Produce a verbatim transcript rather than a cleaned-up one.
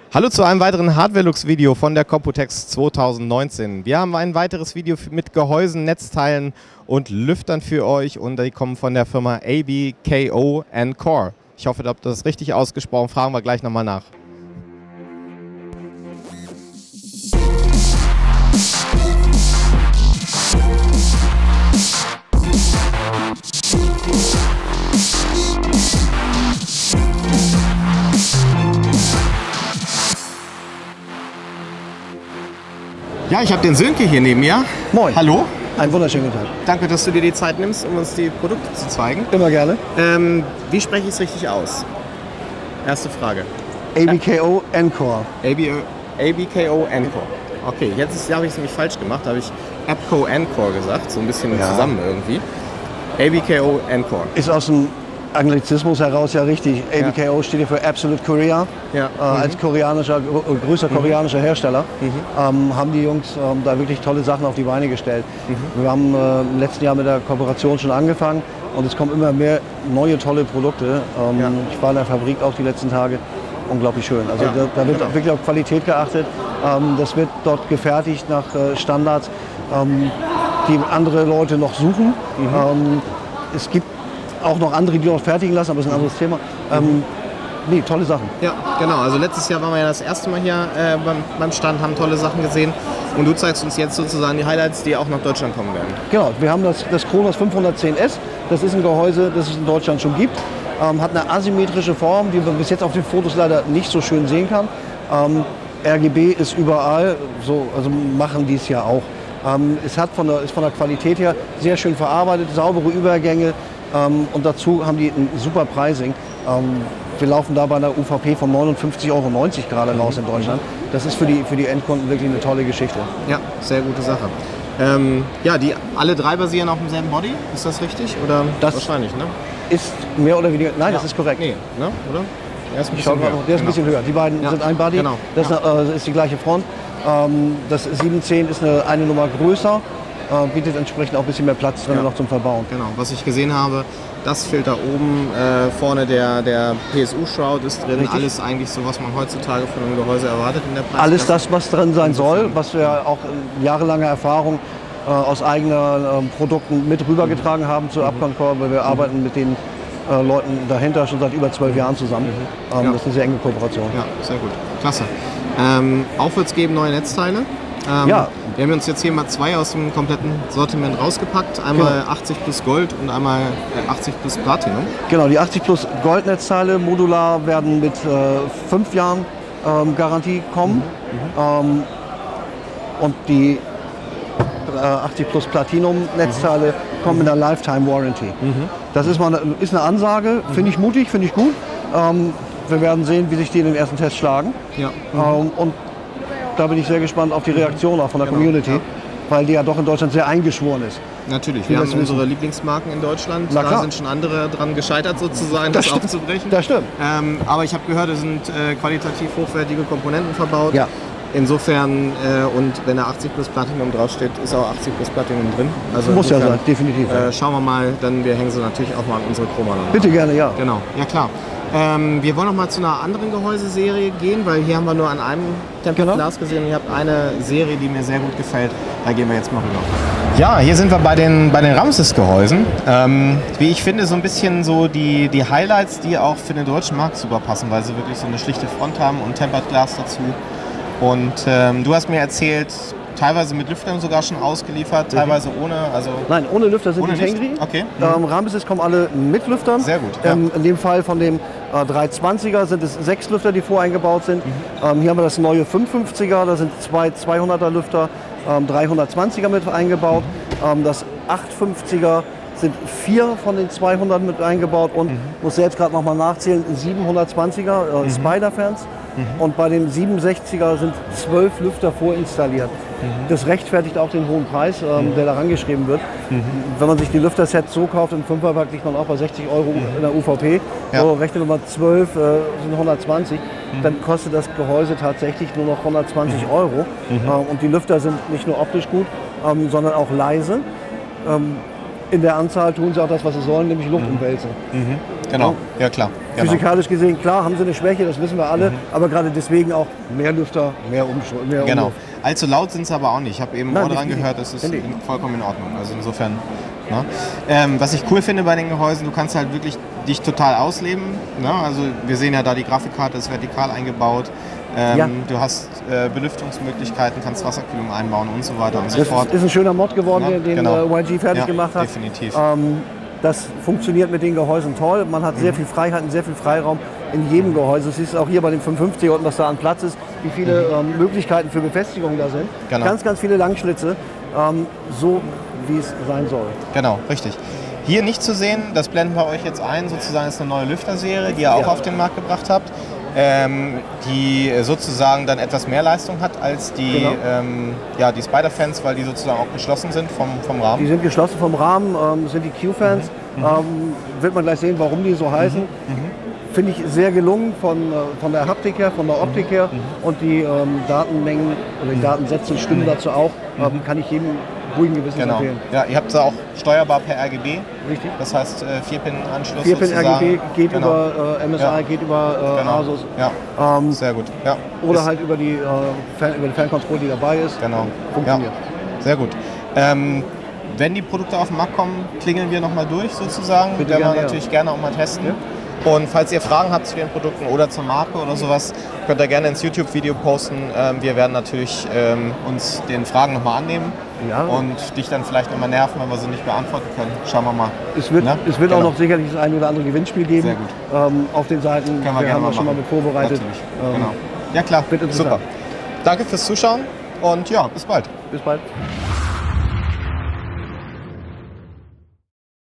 Hallo zu einem weiteren Hardware-Lux-Video von der Computex zweitausendneunzehn. Wir haben ein weiteres Video mit Gehäusen, Netzteilen und Lüftern für euch und die kommen von der Firma A B K O and Core. Ich hoffe, ihr habt das richtig ausgesprochen. Fragen wir gleich nochmal nach. Ja, ich habe den Sönke hier neben mir. Moin. Hallo. Einen wunderschönen guten Tag. Danke, dass du dir die Zeit nimmst, um uns die Produkte zu zeigen. Immer gerne. Ähm, wie spreche ich es richtig aus? Erste Frage. A B K O and Core. A B K O and Core. Okay, jetzt habe ich es nämlich falsch gemacht. Da habe ich ABCO and Core gesagt, so ein bisschen Ja. zusammen irgendwie. A B K O and Core. Ist aus dem Anglizismus heraus ja richtig. A B K O steht ja für Absolute Korea. Ja. Äh, Mhm. Als koreanischer, gr- größter koreanischer Hersteller ähm, haben die Jungs ähm, da wirklich tolle Sachen auf die Beine gestellt. Wir haben äh, im letzten Jahr mit der Kooperation schon angefangen und es kommen immer mehr neue tolle Produkte. Ähm, Ja. Ich war in der Fabrik auch die letzten Tage. Unglaublich schön. Also Ja, da, da wird genau. wirklich auf Qualität geachtet. Ähm, das wird dort gefertigt nach äh, Standards, ähm, die andere Leute noch suchen. Ähm, es gibt auch noch andere, die noch fertigen lassen, aber das ist ein anderes Thema. Ähm, nee, tolle Sachen. Ja, genau. Also letztes Jahr waren wir ja das erste Mal hier äh, beim, beim Stand, haben tolle Sachen gesehen. Und du zeigst uns jetzt sozusagen die Highlights, die auch nach Deutschland kommen werden. Genau, wir haben das, das Kronos fünfhundertzehn S. Das ist ein Gehäuse, das es in Deutschland schon gibt. Ähm, hat eine asymmetrische Form, die man bis jetzt auf den Fotos leider nicht so schön sehen kann. Ähm, R G B ist überall, so, also machen die es ja auch. Ähm, es hat von der, ist von der Qualität her sehr schön verarbeitet, saubere Übergänge. Ähm, und dazu haben die ein super Pricing. Ähm, wir laufen da bei einer U V P von neunundfünfzig Euro neunzig gerade raus in Deutschland. Das ist für die, für die Endkunden wirklich eine tolle Geschichte. Ja, sehr gute Sache. Ähm, ja, die alle drei basieren auf demselben Body, ist das richtig? Oder Das- wahrscheinlich, ne? Ist mehr oder weniger, nein, Ja. das ist korrekt. Nee, ne? Oder? Er ist ein Ich schau bisschen gerade höher. noch, der ist ein Genau. bisschen höher. Die beiden Ja, sind ein Body. genau. Das äh, ist die gleiche Front. Ähm, das sieben zehn ist eine, eine Nummer größer, äh, bietet entsprechend auch ein bisschen mehr Platz drin Ja. noch zum Verbauen. Genau, was ich gesehen habe, das Filter oben, äh, vorne der, der P S U-Shroud ist drin. Richtig. Alles eigentlich so, was man heutzutage von einem Gehäuse erwartet in der Preisklasse. Alles das, was drin sein soll, was wir auch in jahrelanger Erfahrung äh, aus eigenen ähm, Produkten mit rübergetragen haben zu Abconcore, weil wir arbeiten mit den äh, Leuten dahinter schon seit über zwölf Jahren zusammen. Ähm, Ja. Das ist eine sehr enge Kooperation. Ja, sehr gut. Klasse. Ähm, auch wird es geben neue Netzteile. Ähm, Ja. Wir haben uns jetzt hier mal zwei aus dem kompletten Sortiment rausgepackt. Einmal Genau. achtzig plus Gold und einmal äh, achtzig plus Platinum. Genau, die achtzig plus Goldnetzteile modular werden mit äh, fünf Jahren ähm, Garantie kommen. Ähm, und die äh, achtzig plus Platinum Netzteile kommen mit einer Lifetime Warranty. Das ist, mal eine, ist eine Ansage, finde ich mutig, finde ich gut. Ähm, wir werden sehen, wie sich die in den ersten Tests schlagen. Ja. Ähm, und da bin ich sehr gespannt auf die Reaktion auch von der Genau, Community, ja. weil die ja doch in Deutschland sehr eingeschworen ist. Natürlich, Wie wir wir haben es wissen. unsere Lieblingsmarken in Deutschland. Na Da klar. sind schon andere dran gescheitert, sozusagen, das, Das stimmt. aufzubrechen. Das stimmt. Ähm, aber ich habe gehört, es sind äh, qualitativ hochwertige Komponenten verbaut. Ja. Insofern, äh, und wenn da achtzig plus Platinum draufsteht, ist auch achtzig plus Platinum drin. Also Muss ja insofern, sein, definitiv. Äh, schauen wir mal, dann wir hängen sie natürlich auch mal an unsere Chroma dran. Bitte gerne, ja. Genau, ja klar. Ähm, wir wollen noch mal zu einer anderen Gehäuseserie gehen, weil hier haben wir nur an einem Template Genau. Glas gesehen und ihr habt eine Serie, die mir sehr gut gefällt. Da gehen wir jetzt mal rüber. Ja, hier sind wir bei den, bei den Ramses-Gehäusen. Ähm, wie ich finde, so ein bisschen so die, die Highlights, die auch für den deutschen Markt super passen, weil sie wirklich so eine schlichte Front haben und Tempered Glas dazu. Und ähm, du hast mir erzählt, teilweise mit Lüftern sogar schon ausgeliefert, teilweise ohne. Also Nein, ohne Lüfter sind Ohne die Licht? Tengri. Okay. Ähm, Ramses kommen alle mit Lüftern. Sehr gut, ja. Ähm, in dem Fall von dem äh, dreihundertzwanziger sind es sechs Lüfter, die voreingebaut sind. Mhm. Ähm, hier haben wir das neue fünfhundertfünfziger, da sind zwei zweihunderter Lüfter, ähm, dreihundertzwanziger mit eingebaut. Mhm. Ähm, das achthundertfünfziger sind vier von den zweihundert mit eingebaut und muss selbst gerade noch mal nachzählen, siebenhundertzwanziger äh, Spider-Fans. Und bei dem siebenundsechziger sind zwölf Lüfter vorinstalliert. Das rechtfertigt auch den hohen Preis, ähm, der da rangeschrieben wird. Wenn man sich die Lüftersets so kauft, im Fünferpack liegt man auch bei sechzig Euro in der U V P. Ja. So, rechnet man zwölf, äh, sind hundertzwanzig. Dann kostet das Gehäuse tatsächlich nur noch hundertzwanzig Euro. Ähm, und die Lüfter sind nicht nur optisch gut, ähm, sondern auch leise. Ähm, in der Anzahl tun sie auch das, was sie sollen, nämlich Luft umwälzen. Mhm. Genau, ja klar. Genau. Physikalisch gesehen, klar, haben sie eine Schwäche, das wissen wir alle, mhm. aber gerade deswegen auch mehr Lüfter, mehr Umschwung. Mehr genau. Umluft. Allzu laut sind sie aber auch nicht. Ich habe eben Nein, auch dran nicht, gehört, das ist nicht. vollkommen in Ordnung. Also insofern. Ne? Ähm, was ich cool finde bei den Gehäusen, du kannst halt wirklich dich total ausleben. Ne? Also wir sehen ja da, die Grafikkarte ist vertikal eingebaut. Ähm, ja. Du hast äh, Belüftungsmöglichkeiten, kannst Wasserkühlung einbauen und so weiter und so das fort. Das ist ein schöner Mod geworden, ja, den genau. äh, Y G fertig ja, gemacht hat. Definitiv. Ähm, das funktioniert mit den Gehäusen toll. Man hat mhm. sehr viel Freiheiten, sehr viel Freiraum in jedem Gehäuse. Das siehst du auch hier bei dem fünfhundertfünfzig unten, was da an Platz ist, wie viele mhm. ähm, Möglichkeiten für Befestigung da sind. Genau. Ganz, ganz viele Langschlitze, ähm, so wie es sein soll. Genau, richtig. Hier nicht zu sehen, das blenden wir euch jetzt ein, sozusagen ist eine neue Lüfterserie, die ihr auch ja. auf den Markt gebracht habt, ähm, die sozusagen dann etwas mehr Leistung hat als die, genau. ähm, ja, die Spider-Fans, weil die sozusagen auch geschlossen sind vom, vom Rahmen. Die sind geschlossen vom Rahmen, ähm, sind die Q-Fans. Mhm. Ähm, wird man gleich sehen, warum die so heißen. Mhm. Finde ich sehr gelungen von, äh, von der Haptik her, von der Optik her. Mhm. Und die ähm, Datenmengen oder die Datensätze stimmen mhm. dazu auch. Ähm, mhm. Kann ich jedem ruhigen Gewissens genau. empfehlen. Ja, ihr habt sie auch steuerbar per R G B. Richtig. Das heißt äh, vier Pin Anschluss vier Pin R G B geht genau. über äh, M S I, ja. geht über äh, genau. Asus. Ja. Ähm, Sehr gut. Ja. Oder ist halt über die, äh, Fan, über die Fernkontrolle, die dabei ist. Genau. Funktioniert. Ja. Sehr gut. Ähm, wenn die Produkte auf den Markt kommen, klingeln wir nochmal durch sozusagen. Bitte werden wir gerne, natürlich ja. gerne auch mal testen. Ja. Und falls ihr Fragen habt zu den Produkten oder zur Marke oder sowas, könnt ihr gerne ins YouTube-Video posten. Ähm, wir werden natürlich ähm, uns den Fragen nochmal annehmen ja. und dich dann vielleicht nochmal nerven, wenn wir sie nicht beantworten können. Schauen wir mal. Es wird, ne? es wird genau. auch noch sicherlich das ein oder andere Gewinnspiel geben. Sehr gut. Ähm, auf den Seiten. Können wir, wir haben wir wir schon mal mit vorbereitet. Ähm, genau. Ja klar, super. Danke fürs Zuschauen und ja, bis bald. Bis bald.